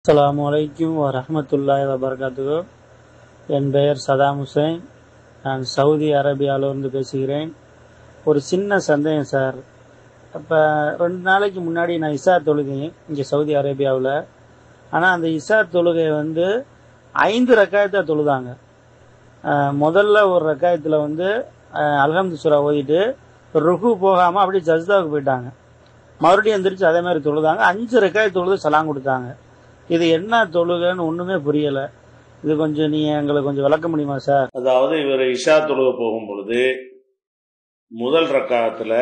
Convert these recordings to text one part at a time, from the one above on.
அஸ்ஸலாமு அலைக்கும் வரஹ்மத்துல்லாஹி வபரகாத்துஹு. என் பெயர் சதாம் ஹுசைன். நான் சவுதி அரேபியாவிலிருந்து பேசுகிறேன். ஒரு சின்ன சந்தேகம் சார். இப்போ 2 நாளைக்கு முன்னாடி நான் இஷா தொழுகைன் இங்கே சவுதி அரேபியாவில். ஆனால் அந்த இஷா தொழுகை 5 ரக்காயத்தை தொழுதாங்க. முதல்ல ஒரு ரக்காயத்தில் அல்ஹம்து சூரா ஓதிட்டு ருக்கு போகாமல் அப்படியே ஜஸ்தாவுக்கு போயிட்டாங்க. மறுபடியும் எந்திரிச்சு அதே மாதிரி தொழுதாங்க. 5 ரக்காயத்து தொழுது சலாம் கொடுத்தாங்க. இது என்ன தொழுகைன்னு ஒண்ணுமே புரியல. இது கொஞ்சம் நீங்க எங்களுக்கு கொஞ்சம் விளக்க முடியுமா சார்? அதாவது இவர் இஷா தொழுக போகும் பொழுது முதல் ரக்காத்துல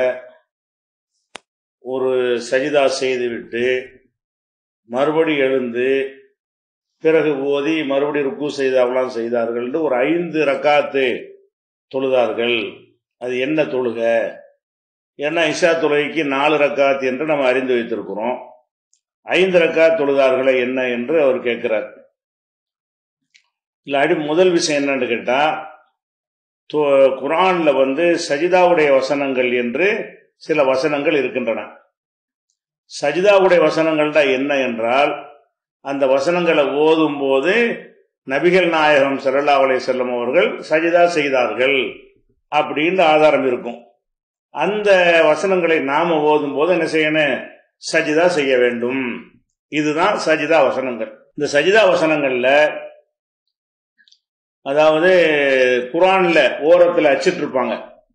ஒரு சஜிதா செய்துவிட்டு மறுபடி எழுந்து பிறகு ஓதி மறுபடி ருக்கு செய்தாவெல்லாம் செய்தார்கள். ஒரு 5 ரக்காத்து தொழுதார்கள். அது என்ன தொழுக? ஏன்னா இஷா தொழுகைக்கு 4 ரக்காத் என்று நம்ம அறிந்து வைத்திருக்கிறோம். 5 ரக்காத் தொழுதார்களே என்ன என்று அவர் கேட்கிறார். இல்லாடி முதல் விஷயம் என்னன்னு கேட்டா, குர்ஆன்ல சஜிதாவுடைய வசனங்கள் என்று சில வசனங்கள் இருக்கின்றன. சஜிதாவுடைய வசனங்கள் தான் என்ன என்றால், அந்த வசனங்களை ஓதும் போது நபிகள் நாயகம் ஸல்லல்லாஹு அலைஹி வஸல்லம் அவர்கள் சஜிதா செய்தார்கள் அப்படின்னு ஆதாரம் இருக்கும். அந்த வசனங்களை நாம ஓதும் போது என்ன செய்யணும்? சஜிதா செய்ய வேண்டும். இதுதான் சஜிதா வசனங்கள். இந்த சஜிதா வசனங்கள்ல அதாவது குர்ஆன்ல ஓரத்துல அச்சிட்டு இருப்பாங்க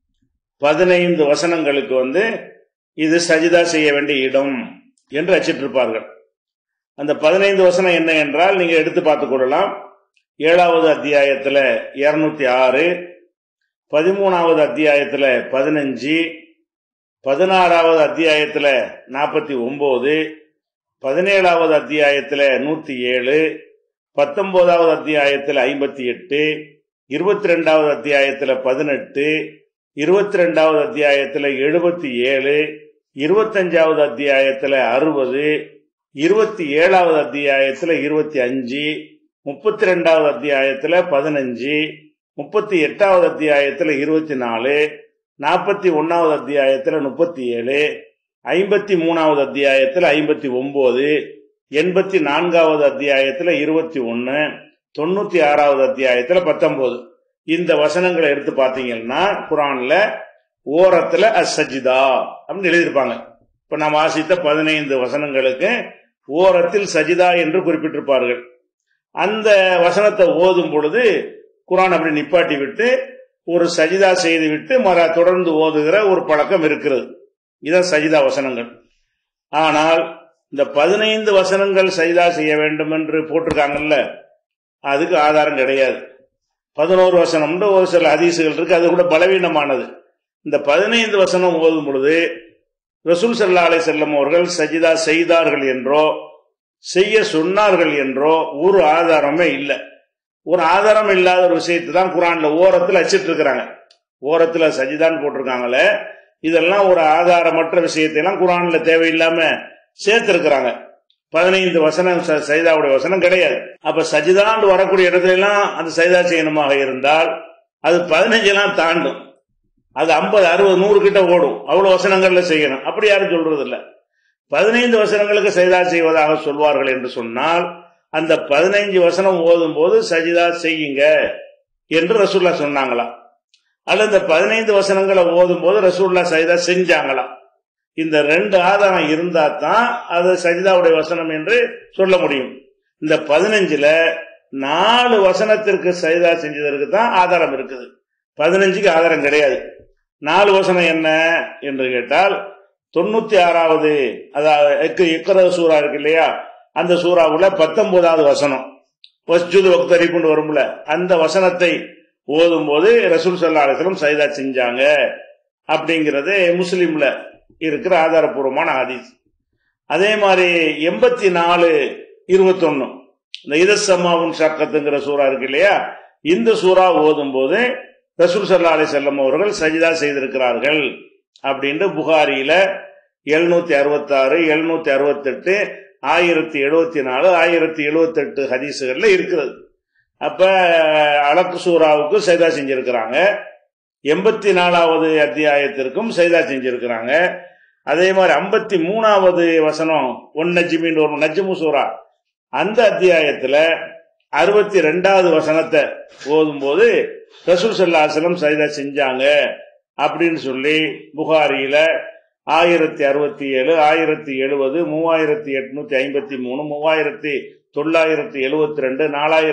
15 வசனங்களுக்கு இது சஜிதா செய்ய வேண்டிய இடம் என்று அச்சிட்டு இருப்பார்கள். அந்த 15 வசனம் என்ன என்றால் நீங்க எடுத்து பார்த்துக் கொள்ளலாம். 7வது அத்தியாயத்துல 206, 13வது அத்தியாயத்துல 15, 16வது அத்தியாயத்துல 49, 17வது அத்தியாயத்துல 107, 19வது அத்தியாயத்துல 58, 22வது அத்தியாயத்துல 18, 22வது அத்தியாயத்துல 77, 25வது அத்தியாயத்துல 60, 27வது அத்தியாயத்துல 25, 32வது அத்தியாயத்துல 15, 38வது அத்தியாயத்துல 24, 41வது அத்தியாயத்துல 37, 53வது அத்தியாயத்துல 59, 84வது அத்தியாயத்துல 21, 96வது அத்தியாயத்துல 19. இந்த வசனங்களை எடுத்து பார்த்தீங்கன்னா குர்ஆன்ல ஓரத்துல அஸ்ஸஜிதா அப்படின்னு எழுதியிருப்பாங்க. இப்ப நாம் வாசித்த 15 வசனங்களுக்கு ஓரத்தில் சஜிதா என்று குறிப்பிட்டிருப்பார்கள். அந்த வசனத்தை ஓதும் பொழுது குர்ஆன் அப்படி நிப்பாட்டி விட்டு ஒரு சஜிதா செய்து விட்டு தொடர்ந்து ஓதுகிற ஒரு பழக்கம் இருக்கிறது. இதான் சஜிதா வசனங்கள். ஆனால் இந்த 15 வசனங்கள் சஜிதா செய்ய வேண்டும் என்று போட்டிருக்காங்கல்ல, அதுக்கு ஆதாரம் கிடையாது. 11 வசனம் ஒரு சில ஹதீசுகள் இருக்கு, அது கூட பலவீனமானது. இந்த 15 வசனம் ஓதும் பொழுது ரசூல் ஸல்லல்லாஹு அலைஹி வஸல்லம் அவர்கள் சஜிதா செய்தார்கள் என்றோ செய்ய சொன்னார்கள் என்றோ ஒரு ஆதாரமே இல்லை. ஒரு ஆதாரம் இல்லாத ஒரு விஷயத்தை தான் குர்ஆன்ல ஓரத்தில் அச்சிட்டு இருக்கிறாங்க. ஓரத்துல சஜிதான் போட்டிருக்காங்களே, இதெல்லாம் ஒரு ஆதாரமற்ற விஷயத்தை எல்லாம் குர்ஆன்ல தேவையில்லாம சேர்த்திருக்கிறாங்க. 15 வசனம் சஜிதாவுடைய வசனம் கிடையாது. அப்ப சஜிதான்னு வரக்கூடிய இடத்துல எல்லாம் அந்த சஜிதா செய்யணுமாக இருந்தால் அது 15 எல்லாம் தாண்டும். அது 50, 60, 100 கிட்ட ஓடும். அவ்வளவு வசனங்கள்ல செய்யணும். அப்படி யாரும் சொல்றது இல்ல. 15 வசனங்களுக்கு சஜிதா செய்வதாக சொல்வார்கள் என்று சொன்னால் அந்த 15 வசனம் ஓதும் போது சஜிதா செய்யுங்க என்று ரசூலுல்லாஹ் சொன்னாங்களா, அல்ல இந்த 15 வசனங்களை ஓதும் போது ரசூலுல்லாஹ் சஜிதா செஞ்சாங்களா? இந்த 2 ஆதாரம் இருந்தா தான் அது சஜிதாவுடைய வசனம் என்று சொல்ல முடியும். இந்த 15ல 4 வசனத்திற்கு சஜிதா செஞ்சதற்கு தான் ஆதாரம் இருக்குது. 15க்கு ஆதாரம் கிடையாது. 4 வசனம் என்ன என்று கேட்டால் 96வது அதாவது இக்ரா சூரா இருக்கு இல்லையா, அந்த சூறாவுல 19வது வசனம் வஸ்ஜுது வக்தரிப்புன்னு வரும்ல, அந்த வசனத்தை ஓதும் போது ரசூல் ஸல்லல்லாஹு அலைஹி வஸல்லம் சஜிதா செஞ்சாங்க அப்படிங்கிறது முஸ்லிம்ல இருக்கிற ஆதாரபூர்வமான ஹதீஸ். அதே மாதிரி 84:21 இந்த இதஸ்ஸமாவுன் ஷக்கத்துங்கிற சூறா இருக்கு இல்லையா, இந்த சூறா ஓதும் போது ரசூல் ஸல்லல்லாஹு அலைஹி வஸல்லம் அவர்கள் சஜிதா செய்திருக்கிறார்கள் அப்படின்னு புகாரியில 766, 768, 1074, 1078 ஹதீசுகள்ல இருக்கிறது. அப்ப அலக் சூறாவுக்கு சஜிதா செஞ்சிருக்கிறாங்க. 84வது அத்தியாயத்திற்கும் சஜிதா செஞ்சிருக்கிறாங்க. அதே மாதிரி 53வது வசனம் ஒன் நஜ்மின்னு ஒரு நஜ்மு சூரா அந்த அத்தியாயத்துல 62வது வசனத்தை ஓதும் போது ரசூல் ஸல்லல்லாஹு அலைஹி வஸல்லம் சஜிதா செஞ்சாங்க அப்படின்னு சொல்லி புகாரியில 1067, 1070, 3853, 3972,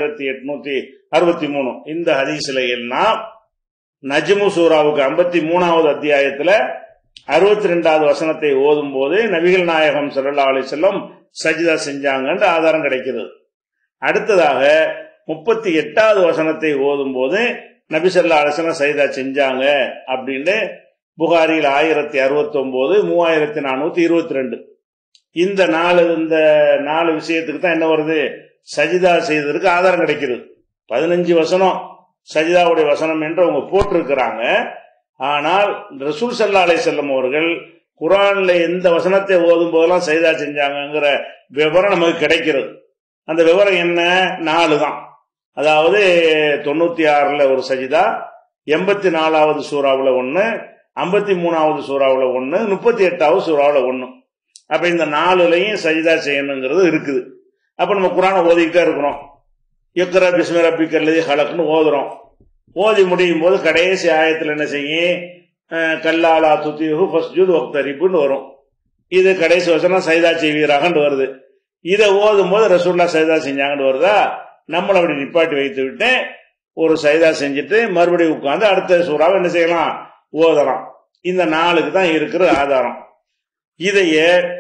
4863 இந்த ஹதீஸ்ல எல்லாம் நஜ்மு சூராவுக்கு 53வது அத்தியாயத்துல 62வது வசனத்தை ஓதும் போது நபிகள் நாயகம் ஸல்லல்லாஹு அலைஹி வஸல்லம் சஜிதா செஞ்சாங்கன்ற ஆதாரம் கிடைக்கிறது. அடுத்ததாக 38வது வசனத்தை ஓதும் போது நபி ஸல்லல்லாஹு அலைஹி வஸல்லம் சஜிதா செஞ்சாங்க அப்படின்னு புகாரியில் 1069, 3422 இந்த நாலு விஷயத்துக்கு தான் என்ன வருது, சஜிதா செய்ததற்கு ஆதாரம் கிடைக்கிறது. 15 வசனம் சஜிதாவுடைய வசனம் என்று அவங்க போட்டிருக்கிறாங்க. ஆனால் ரசூல் ஸல்லல்லாஹு அலைஹி வஸல்லம் அவர்கள் குர்ஆன்ல எந்த வசனத்தை ஓதும் போதெல்லாம் சஜிதா செஞ்சாங்கிற விவரம் நமக்கு கிடைக்கிறது. அந்த விவரம் என்ன, 4 தான். அதாவது 96ல ஒரு சஜிதா, 84வது சூறாவுல 1, 53வது சூறாவுல 1, 38வது சூறாவுல 1. அப்ப இந்த 4லையும் சஜிதா செய்யணுங்கிறது இருக்குது. அப்ப நம்ம குர்ஆனை ஓதிக்கிட்டே இருக்கிறோம். இக்ரா பிஸ்மி ரப்பிக்கல்லதீ ஹலக்னு ஓதுறோம். ஓதி முடியும் போது கடைசி ஆயத்துல என்ன செய்யும், கல்லா லா துதீஹு ஃபஸ்ஜுத் வக்தரிப்னு வரும். இது கடைசி வசனம் சஜிதா செய்வீராகன்னு வருது. இதை ஓதும் போது ரசூலுல்லாஹ் சஜிதா செஞ்சாங்கன்னு வருதா, நம்மள அப்படி நிப்பாட்டி வைத்து விட்டு ஒரு சஜிதா செஞ்சுட்டு மறுபடியும் உட்கார்ந்து அடுத்த சூறாவை என்ன செய்யலாம், ஓதலாம். இந்த 4க்கு தான் இருக்கிற ஆதாரம். இதைய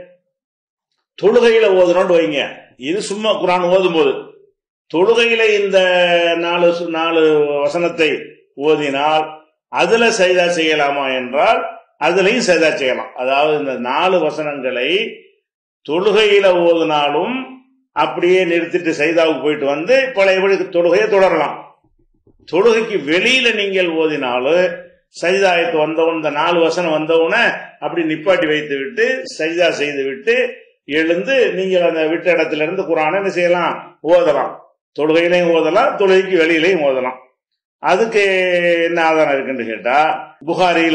தொழுகையில ஓதுறோம்னு வைங்க, இது சும்மா குர்ஆன் ஓதும் போது. தொழுகையில இந்த 4 வசனத்தை ஓதினால் அதுல சஜிதா செய்யலாமா என்றால் அதுலயும் சஜிதா செய்யலாம். அதாவது இந்த 4 வசனங்களை தொழுகையில ஓதுனாலும் அப்படியே நிறுத்திட்டு சஜிதாவுக்கு போயிட்டு வந்து பழையபடி தொழுகையை தொடரலாம். தொழுகைக்கு வெளியில நீங்கள் ஓதினாலும் சஜிதாயத்து வந்தவன், இந்த 4 வசனம் வந்தவுன அப்படி நிப்பாட்டி வைத்து விட்டு சஜிதா செய்து விட்டு எழுந்து நீங்கள் அந்த விட்ட இடத்துல இருந்து குர்ஆனை என்ன செய்யலாம், ஓதலாம். தொழுகையிலையும் ஓதலாம், தொழுகைக்கு வெளியிலையும் ஓதலாம். அதுக்கு என்ன ஆதாரம் இருக்குன்னு கேட்டா, புகாரியில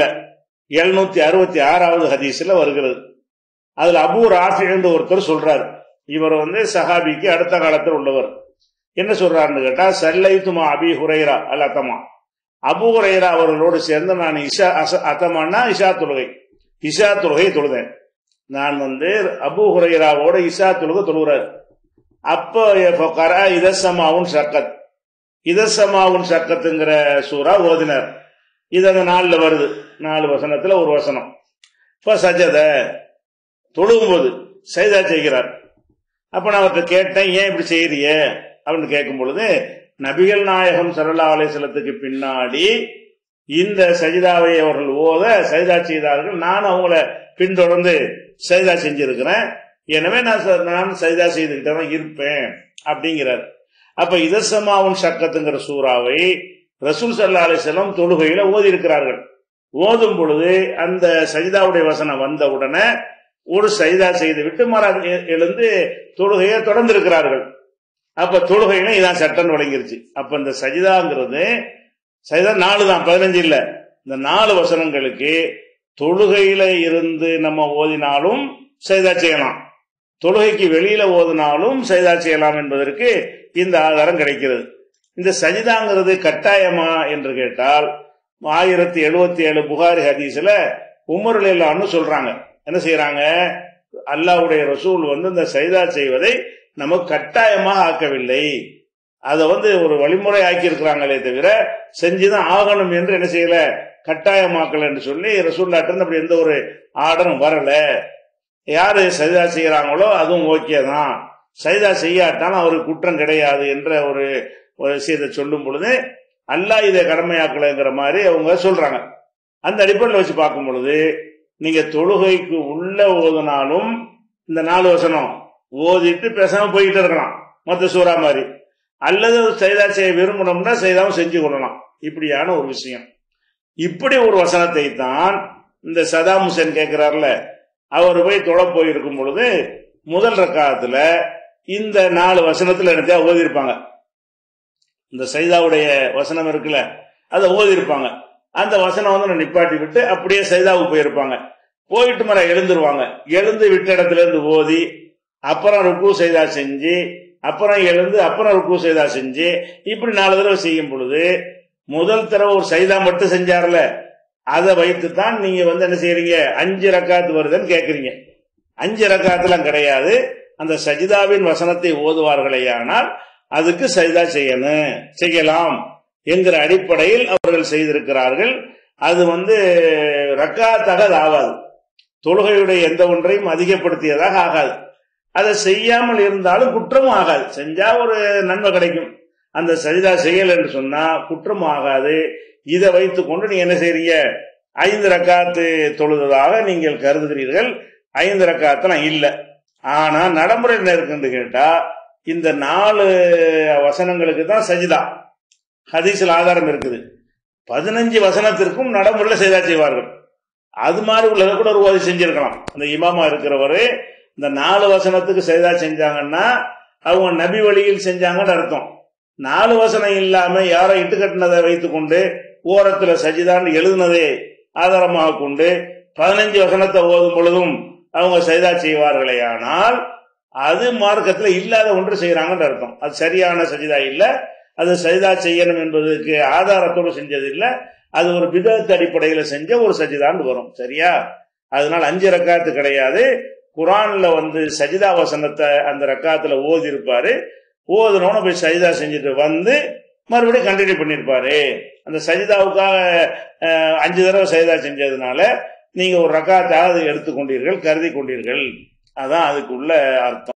766வது ஹதீஸ்ல வருகிறது. அதுல அபூ ராஃபி என்று ஒருத்தர் சொல்றாரு. இவர் சஹாபிக்கு அடுத்த காலத்தில் உள்ளவர். என்ன சொல்றாருன்னு கேட்டா, சல்லைத்துமா அபி ஹுரைரா அல் அத்தமா, அபூ ஹுரைரா அவர்களோடு சேர்ந்து நான் அத்தமானா இஷா தொழுகை தொழுதேன். நான் அபூ ஹுரைராவோட இஷா தொழுகை தொழுகிறார். அப்போ இதசமாவுன் சக்கத், இதசமாவுன் சக்கத்துங்கிற சூரா ஓதினார். இது அந்த 4ல வருது, 4 வசனத்துல ஒரு வசனம். இப்ப சஜத தொழுகும்போது சஜிதா செய்கிறார். அப்ப நான் அவர்கிட்ட கேட்டேன், ஏன் இப்படி செய்யறிய அப்படின்னு கேட்கும் பொழுது, நபிகள் நாயகம் ஸல்லல்லாஹு அலைஹி வஸல்லத்துக்கு பின்னாடி இந்த சஜிதாவை அவர்கள் ஓத சஜிதா செய்தார்கள். நான் அவங்கள பின்தொடர்ந்து சஜிதா செஞ்சிருக்கிறேன். எனவே நான் சஜிதா செய்துகிட்டே தான் இருப்பேன் அப்படிங்கிறார். அப்ப இதசமாவுன் சக்கத்துங்கிற சூறாவை ரசூல் ஸல்லல்லாஹு அலைஹி வஸல்லம் தொழுகையில ஓதி இருக்கிறார்கள். ஓதும் பொழுது அந்த சஜிதாவுடைய வசனம் வந்த உடனே ஒரு சஜிதா செய்து விட்டு எழுந்து தொழுகையை தொடர்ந்து இருக்கிறார்கள். அப்ப தொழுகையில இதான் சட்டம் வழங்கிருச்சு. அப்ப இந்த சஜிதாங்கிறது சஜிதா 4 தான், 15 இல்ல. இந்த 4 வசனங்களுக்கு தொழுகையில இருந்து நம்ம ஓதினாலும் சஜிதா செய்யலாம், தொழுகைக்கு வெளியில ஓதினாலும் சஜிதா செய்யலாம் என்பதற்கு இந்த ஆதாரம் கிடைக்கிறது. இந்த சஜிதாங்கிறது கட்டாயமா என்று கேட்டால் 1077 புகாரி ஹதீஸ்ல உமர் ரலியல்லாஹு அன்ஹு சொல்றாங்க. என்ன செய்யறாங்க, அல்லாஹ்வுடைய ரசூல் இந்த சஜிதா செய்வதை நமக்கு கட்டாயமாக ஆக்கவில்லை, அதை ஒரு வழிமுறை ஆக்கி இருக்கிறாங்களே தவிர செஞ்சுதான் ஆகணும் என்று என்ன செய்யல, கட்டாயமாக்கல என்று சொல்லி ரசூலுல்லாஹ் இருந்து அப்படி எந்த ஒரு ஆர்டரும் வரல. யாரு சஜிதா செய்யறாங்களோ அதுவும் ஓகே தான், சஜிதா செய்யாட்டாலும் அவருக்கு குற்றம் கிடையாது என்ற ஒரு விஷயத்தை சொல்லும் பொழுது அல்லாஹ் இதை கடமையாக்கலைங்கிற மாதிரி அவங்க சொல்றாங்க. அந்த அடிப்படையில் வச்சு பார்க்கும் பொழுது நீங்க தொழுகைக்கு உள்ள ஓதுனாலும் இந்த 4 வசனம் ஓதிட்டு பேசாம போய்கிட்டு இருக்கலாம் மற்ற சூறா மாதிரி, அல்லது சஜிதா செய்ய விரும்பணும்னா சஜிதாவும் செஞ்சு கொள்ளலாம். இப்படியான ஒரு விஷயம். இப்படி ஒரு வசனத்தை தான் இந்த சதாம் ஹுசேன் கேட்கிறார்ல, அவர் போய் தொழ போயிருக்கும் பொழுது முதல் ரக்காத்துல இந்த 4 வசனத்துல என்னத்தையா ஓதி இருப்பாங்க. இந்த சஜிதாவுடைய வசனம் இருக்குல்ல, அதை ஓதி இருப்பாங்க. அந்த வசனம் நிப்பாட்டி விட்டு அப்படியே சஜிதாவுக்கு போயிருப்பாங்க. போயிட்டு எழுந்துருவாங்க. எழுந்து விட்ட இடத்துல இருந்து ஓதி அப்புறம் ருக்கு சஜிதா செஞ்சு அப்புறம் எழுந்து அப்புறம் ருக்கு சஜிதா செஞ்சு இப்படி 4 தடவை செய்யும் பொழுது முதல் தடவை ஒரு சஜிதா மட்டும் செஞ்சார்ல, அதை வைத்து தான் நீங்க என்ன செய்யறீங்க, 5 ரக்காத்து வருதுன்னு கேட்கறீங்க. 5 ரக்காத்துலாம் கிடையாது. அந்த சஜிதாவின் வசனத்தை ஓதுவார்களேயானால் அதுக்கு சஜிதா செய்யலாம் என்கிற அடிப்படையில் அவர்கள் செய்திருக்கிறார்கள். அது ரக்காத்தாக ஆகாது, தொழுகையுடைய எந்த ஒன்றையும் அதிகப்படுத்தியதாக ஆகாது. அதை செய்யாமல் இருந்தாலும் குற்றமும் ஆகாது. செஞ்சா ஒரு நன்மை கிடைக்கும். அந்த சஜிதா செய்யல் என்று சொன்னா குற்றமும் ஆகாது. இதை வைத்துக் கொண்டு நீங்க என்ன செய்றீங்க, 5 ரக்காத்து தொழுததாக நீங்கள் கருதுகிறீர்கள். 5 ரக்காத்துலாம் இல்லை. ஆனா நடைமுறை என்ன இருக்குன்னு கேட்டா, இந்த 4 வசனங்களுக்கு தான் சஜிதா ஹதீஸில் ஆதாரம் இருக்குது. 15 வசனத்திற்கும் நடைமுறையில் சஜிதா செய்வார்கள். அது மாதிரி உள்ளதை கூட ஒரு ஓதி செஞ்சிருக்கலாம். அந்த இமாமா இருக்கிறவரு இந்த 4 வசனத்துக்கு சஜிதா செஞ்சாங்கன்னா அவங்க நபி வழியில் செஞ்சாங்கன்னு அர்த்தம். 4 வசனம் இல்லாம யாரோ இட்டு கட்டினதை வைத்துக் கொண்டு ஓரத்துல சஜிதான்னு எழுதுனதே ஆதாரமாக கொண்டு 15 வசனத்தை ஓதும் பொழுதும் அவங்க சஜிதா செய்வார்களே, ஆனால் அது மார்க்கத்துல இல்லாத ஒன்று செய்யறாங்கன்னு அர்த்தம். அது சரியான சஜிதா இல்ல. அது சஜிதா செய்யணும் என்பதற்கு ஆதாரத்தோடு செஞ்சது இல்ல. அது ஒரு பிதஅத் அடிப்படையில செஞ்ச ஒரு சஜிதான்னு வரும். சரியா? அதனால 5 ரக்காத்து கிடையாது. குரான்ல சஜிதா வசனத்தை அந்த ரக்காத்துல ஓதி இருப்பாரு. ஓதுனோன்னு போய் சஜிதா செஞ்சுட்டு மறுபடியும் கண்டினியூ பண்ணிருப்பாரு. அந்த சஜிதாவுக்காக 5 தடவை சஜிதா செஞ்சதுனால நீங்க ஒரு ரக்காத்தாக எடுத்துக்கொண்டீர்கள், கருதி கொண்டீர்கள். அதான் அதுக்குள்ள அர்த்தம்.